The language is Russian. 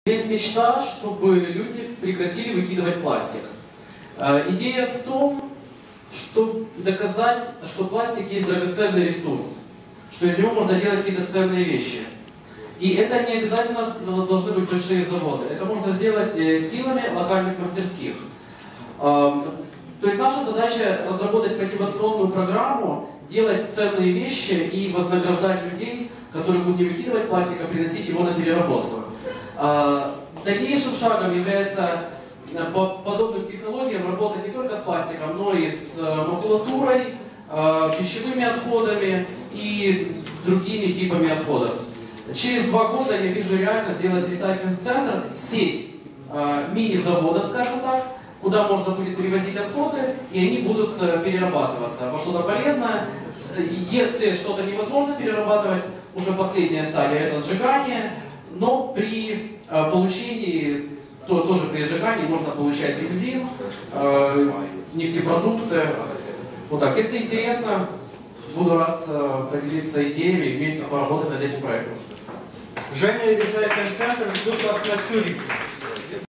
Есть мечта, чтобы люди прекратили выкидывать пластик. Идея в том, чтобы доказать, что пластик есть драгоценный ресурс, что из него можно делать какие-то ценные вещи. И это не обязательно должны быть большие заводы. Это можно сделать силами локальных мастерских. То есть наша задача разработать мотивационную программу, делать ценные вещи и вознаграждать людей, которые будут не выкидывать пластик, а приносить его на переработку. Дальнейшим шагом является по подобным технологиям работать не только с пластиком, но и с макулатурой, пищевыми отходами и другими типами отходов. Через 2 года я вижу реально сделать ресайклинг-центр, сеть мини-заводов, скажем так, куда можно будет перевозить отходы, и они будут перерабатываться во что-то полезное. Если что-то невозможно перерабатывать, уже последняя стадия – это сжигание, но при получении, тоже при сжигании можно получать бензин, нефтепродукты. Вот так. Если интересно, буду рад поделиться идеями и вместе поработать над этим проектом. Женя и Ресайклинг-центр ждут вас на Цюрихе.